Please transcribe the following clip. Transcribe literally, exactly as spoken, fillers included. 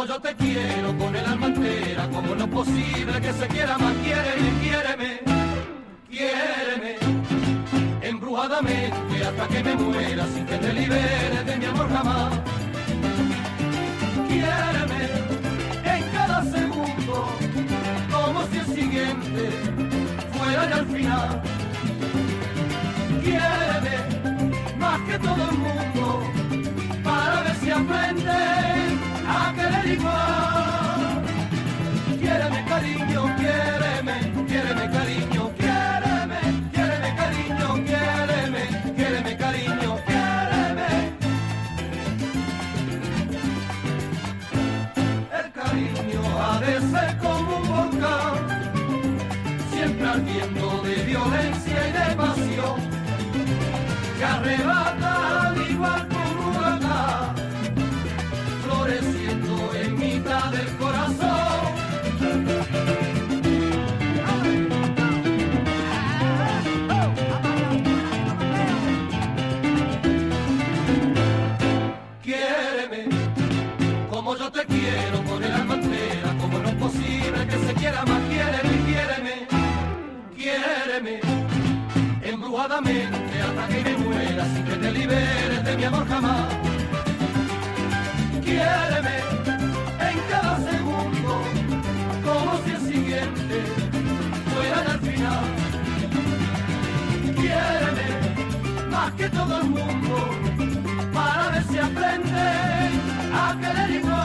como yo te quiero, con el alma entera, como no es posible que se quiera más. Quiéreme, quiéreme, quiéreme, embrujadamente hasta que me muera, sin que te liberes de mi amor jamás. Quiéreme en cada segundo, como si el siguiente fuera ya el final. Quiéreme más que todo el mundo, para ver si aprende a querer igual. Quiéreme cariño, quiéreme, quiéreme cariño, quiéreme, quiéreme cariño, quiéreme, quiéreme cariño, quiéreme. El cariño ha de ser como un volcán, siempre ardiendo de violencia y de pasión, que arrebata al igual que un huracán, floreciendo en mitad del corazón. Quiéreme como yo te quiero, con el alma entera, como no es posible que se quiera más. Quiéreme, quiéreme, quiéreme, embrujadamente hasta que me muera, sin que te liberes de mi amor jamás. Quiéreme en cada segundo, como si el siguiente fuera ya el final. Quiéreme más que todo el mundo, para ver si aprende a querer igual.